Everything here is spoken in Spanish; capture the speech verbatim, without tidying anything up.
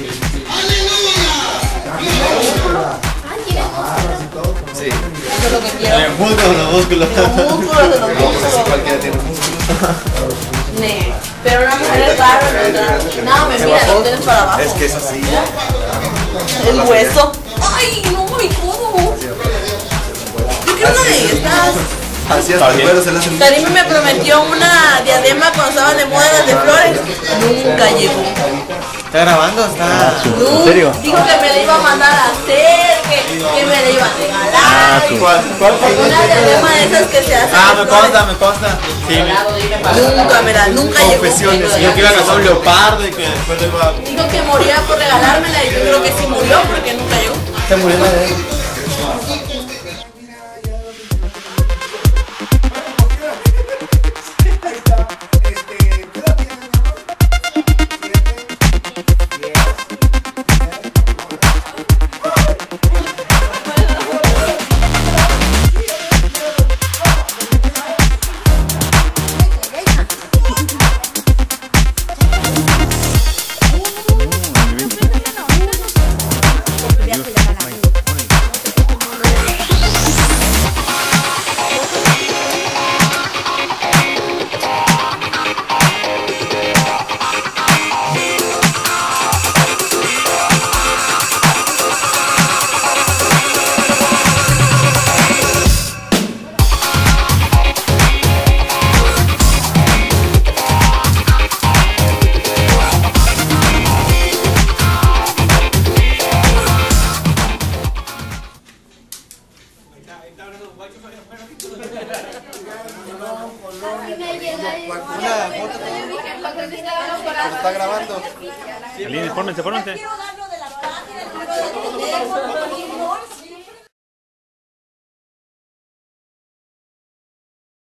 Sí. Eso es lo que quiero. Los músculos, los músculos. Los músculos de los músculos. Cualquiera tiene músculos. Nee, pero una mujer es raro, ¿no? No, me mira, lo tienes para abajo. Es que es así. El hueso. Ay, no, mi codo. Yo quiero una de estas. Así hasta primero se le hacen. Karime me prometió una diadema cuando estaban de moda las de flores. Nunca llegó. ¿Está grabando? Está. ¿En serio? Dijo que me la iba a mandar a hacer, que, que me la iba a regalar. Ah, ¿cuál? ¿Cuál fue? Una diadema de esas que se hacen. Ah, me consta, me consta. Sí, Nunca, mira, nunca llegó. confesiones. Yo que iba a casar un leopardo y que después lo iba a. Dijo que moría por regalármela y yo creo que sí murió porque nunca llegó. Se murió la de él. ¿Está grabando? Aline, fórmense, fórmense. Quiero dar lo de la página, el número de teléfono.